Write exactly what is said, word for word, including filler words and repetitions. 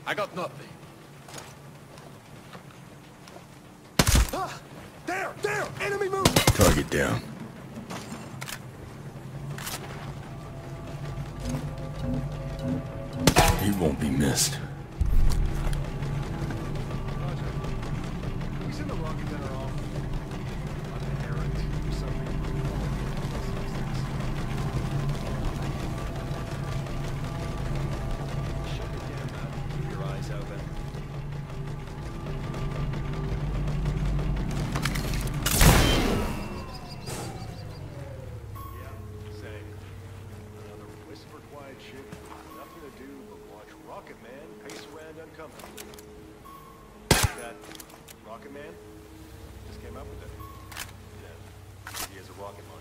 I got nothing. Ah! There! There! Enemy move! Target down. He won't be missed. We send the rocket gunner off on an errand or something. Shut the damn mouth. Keep your eyes open. Yeah, same. Another whisper quiet shit. Nothing to do but watch Rocket Man pace around uncomfortably. That Rocket Man just came up with it. Yeah, he has a rocket launcher.